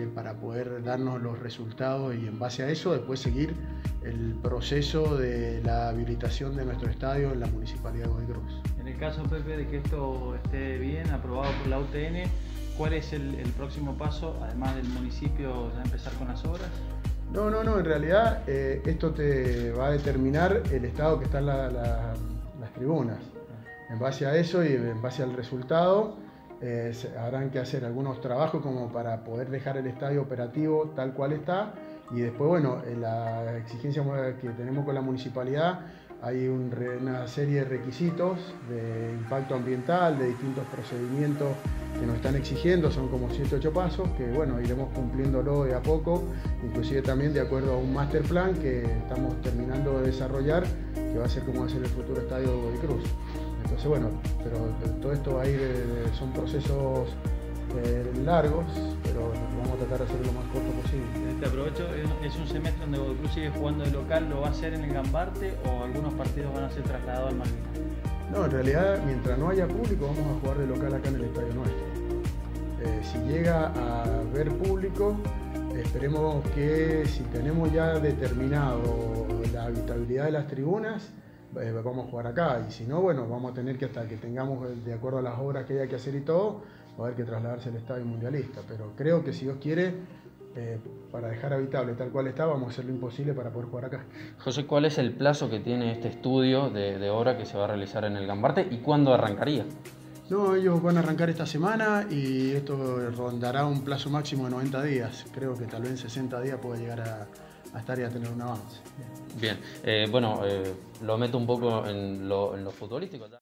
para poder darnos los resultados y en base a eso después seguir el proceso de la habilitación de nuestro estadio en la Municipalidad de Godoy Cruz. En el caso, Pepe, de que esto esté bien, aprobado por la UTN, ¿cuál es el próximo paso, además del municipio, ya empezar con las obras? No, en realidad esto te va a determinar el estado que están las tribunas. En base a eso y en base al resultado, habrán que hacer algunos trabajos como para poder dejar el estadio operativo tal cual está, y después, bueno, en la exigencia que tenemos con la municipalidad hay una serie de requisitos de impacto ambiental, de distintos procedimientos que nos están exigiendo, son como 7 o 8 pasos que, bueno, iremos cumpliéndolo de a poco, inclusive también de acuerdo a un master plan que estamos terminando de desarrollar, que va a ser como va a ser el futuro estadio de Godoy Cruz. Entonces, bueno, pero todo esto va a ir, son procesos largos, pero vamos a tratar de hacerlo lo más corto posible. Te aprovecho, es un semestre donde Godoy Cruz sigue jugando de local, ¿lo va a hacer en el Gambarte o algunos partidos van a ser trasladados al Malvinas? No, en realidad, mientras no haya público, vamos a jugar de local acá en el estadio nuestro. Si llega a haber público, esperemos que si tenemos ya determinado la habitabilidad de las tribunas, vamos a jugar acá, y si no, bueno, vamos a tener que, hasta que tengamos, de acuerdo a las obras que haya que hacer y todo, va a haber que trasladarse al estadio mundialista, pero creo que si Dios quiere, para dejar habitable tal cual está, vamos a hacer lo imposible para poder jugar acá. José, ¿cuál es el plazo que tiene este estudio de obra que se va a realizar en el Gambarte y cuándo arrancaría? No, ellos van a arrancar esta semana y esto rondará un plazo máximo de 90 días. Creo que tal vez en 60 días puede llegar a estar y a tener un avance. Bien, bueno, lo meto un poco en lo futbolístico.